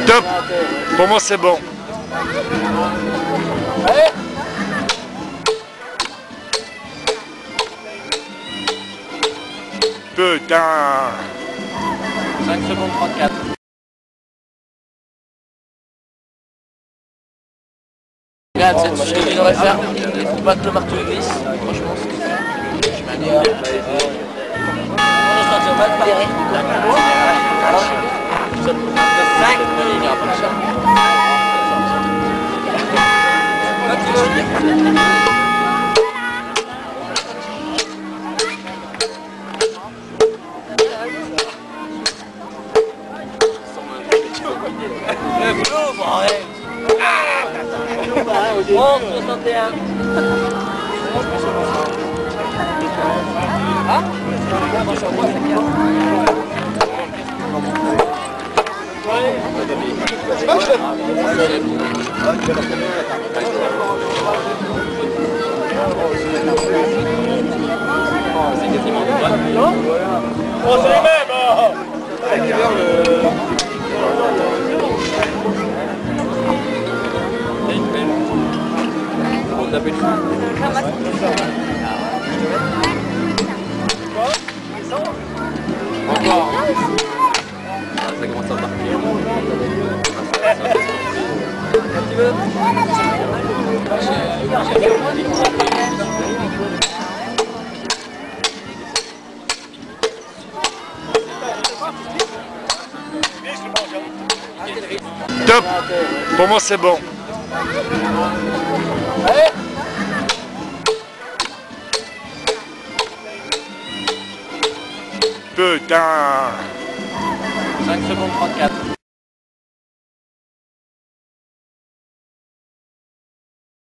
Top. Pour moi, c'est bon. Putain. 5 secondes 34. Regarde, cette chose qu'il devrait faire, il faut battre le marteau glisse. Franchement, c'est je mets un idée. On se tente mal par derrière. Alors, 5, il n'y aura pas de ça. Le flou, bordel. 11,61. Hein? C'est quasiment bon. Oh, c'est les mêmes. On tape une fois. Encore. Ça commence à partir. Un petit peu. Top. Pour moi, c'est bon. Putain. 5 secondes 34.